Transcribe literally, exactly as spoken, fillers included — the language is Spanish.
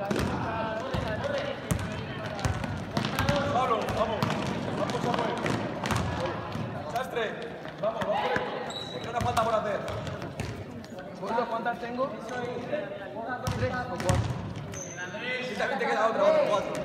Pablo, vamos. Vamos, Samuel. Sastre, vamos, vamos por esto. Tiene una falta por hacer. ¿Cuántas tengo? Tres o cuatro. Sí, también te queda otra, otro cuatro.